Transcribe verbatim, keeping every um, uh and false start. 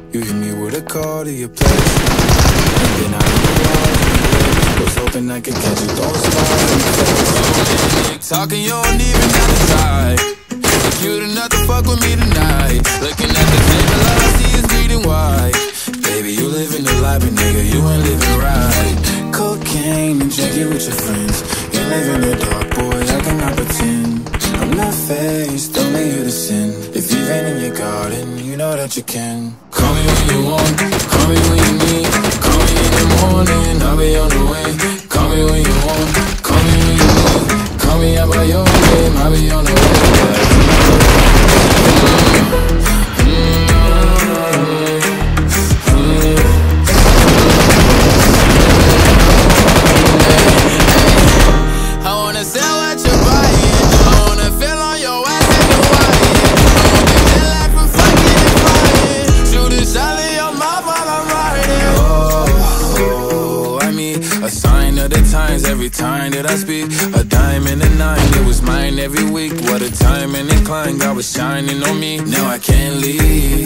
You hit me with a call to your place, and then I was hoping I could catch you throwing smiles in your face. Talking, you don't even have to try. You're cute enough to fuck with me tonight. Looking at the table, all I see is bleeding white. Baby, you living the life, but nigga, you ain't living right. Cocaine and drinking with your friends. You live in the dark, boy, I cannot pretend. I'm not faced, only you to sin. If you've been in your garden, you know that you can. Call me when you want, call me when you need. Call me in the morning, I'll be on the way. Call me when you want, call me when you need. Call me out by your name, I'll be on the way. I wanna sell what you're buying. I wanna feel on your ass and your wine. I wanna get life from fucking and flying. Shoot a shot in your mouth while I'm riding. Oh, oh, I mean, a sign of the times every time that I speak. A dime and a nine, it was mine every week. What a time and incline, God was shining on me. Now I can't leave.